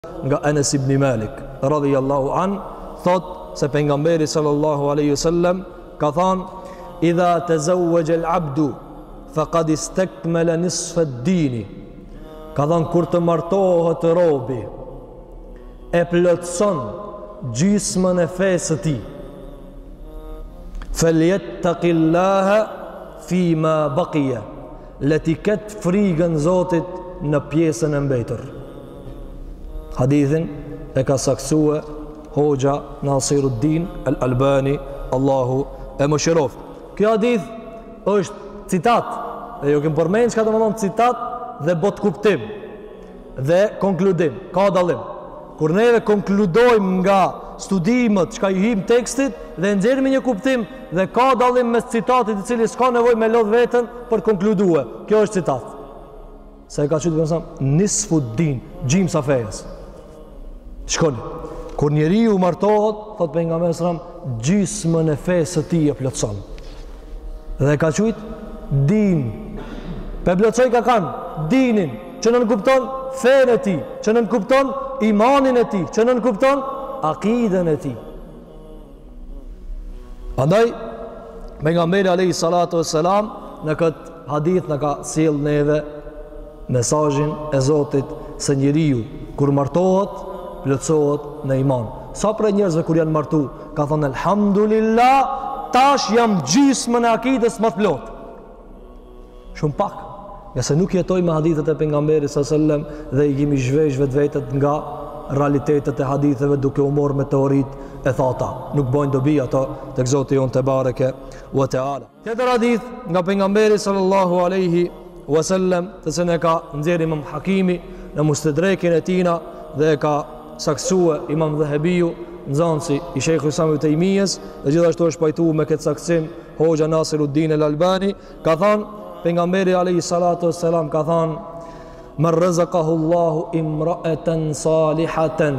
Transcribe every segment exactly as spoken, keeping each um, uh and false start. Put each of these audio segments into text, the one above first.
nga Anas ibn Malik radhiyallahu an thot se pejgamberi sallallahu alaihi wasallam ka thënë idha tazawwaja al-abdu faqad istakmala nisfa ad-din, ka thënë kur të martohet robi e plotson gjysmën e fesë së tij, falyattaqillaha fima baqiya, leti ket frigën Zotit në pjesën e mbetur. Hadithin e ka saksue Hoxha Nasiruddin Al-Albani, Allahu e mëshiroft. Kjo hadith është citat, dhe ju kem përmend çka do të thonë citat dhe bot kuptim dhe konkludim, ka dallim. Kur neve konkludojmë nga studimet çka i him tekstit dhe nxjerrim një kuptim dhe ka dallim mes citatit i cili s'ka nevojë me lodh veten për konkludue. Kjo është citat. Se e ka thënë domosdoshmë nisfu din, gjimsa fejes. Shkoni. Kur njeriu martohet, thot pejgamberi sallallahu alajhi wasallam, gjysmën e fesë së tij e plotson. Dhe ka thujt din. Pe plotsoj ka kanë dinin, që nën kupton fenë e tij, që nën kupton imanin e tij, që nën kupton akiden e tij. Andaj pejgamberi alayhi salatu wassalam në këtë hadith na ka sjell neve mesazhin e Zotit se njeriu kur martohet plotësohet në iman. Sa për njerëzve kur janë martu ka thonë elhamdulillah, tash jam gjysmën e akides më të plot. Shumë pak. Ja se nuk jetoj me hadithet e pejgamberit sallallahu alajhi wasallam dhe i kemi zhvesh vetvetet nga realitetet e haditheve duke u marrë me teoritë e thata. Nuk bojnë dobi ato tek Zoti jon te bareke wa taala. Tjetër hadith nga pejgamberi sallallahu alaihi wasallam, të cilën e ka nxjerrë Imam Hakimi në Mustadrekin e tina dhe e ka saksue Imam Dhahabiu, nxënësi i Sheikhut Islam ibn Taymiyes, dhe gjithashtu është pajtuar me këtë saksim Hoxha Nasiruddin Al-Albani, ka thënë pejgamberi alayhi salatu wassalam ka thënë man razaqahu Allahu imra'atan salihatan,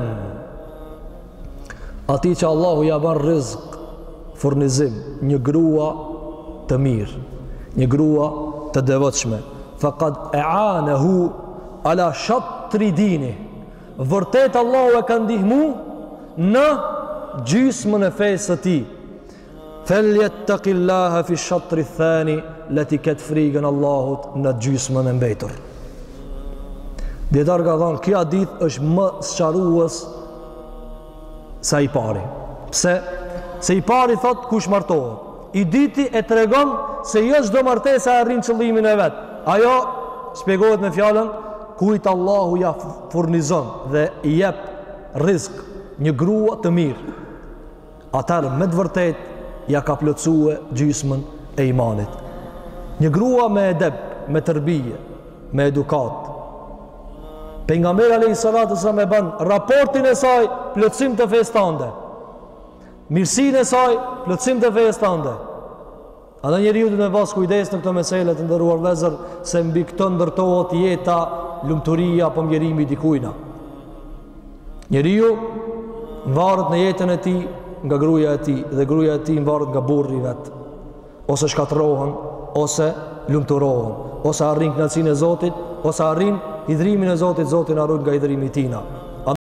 ati që Allahu ja ban rizq, furnizim, një grua të mirë, një grua të devotshme, faqad e'anahu ala shatri dini, vërtet Allahu e ka ndihmu në gjysmën e fesë së tij. Falyattaqillaha fi shatri thani, leti ket frigën Allahut në gjysmën e mbetur. Dietar ka thënë kjo hadith është më sqarues sa i pari. Pse? Se i pari thot kush martohet. I diti e tregon se jo çdo martesë arrin qëllimin e vet. Ajo shpjegohet me fjalën kujt Allahu ja furnizon dhe i jep rizq një grua të mirë, atëherë me të vërtet ja ka plotësue gjysmën e imanit. Një grua me edeb, me tërbije, me edukat. Pejgamberi alayhi salatu wasallam e bën raportin e saj plotësim të fesë tënde, mirësinë e saj plotësim të fesë tënde. Ata njeriu duhet të pas kujdes në këto mesele të nderuar vëllezër, se mbi këto ndërtohet jeta, lumturia apo mjerimi dikujna. Njeriu varet në jetën e tij nga gruaja e tij dhe gruaja e tij varet nga burri i vet. Ose shkatërrohen, ose lumturohen, ose arrin kënaqësinë e Zotit, ose arrin hidhrimin e Zotit, Zoti na ruaj nga hidhrimi i tina.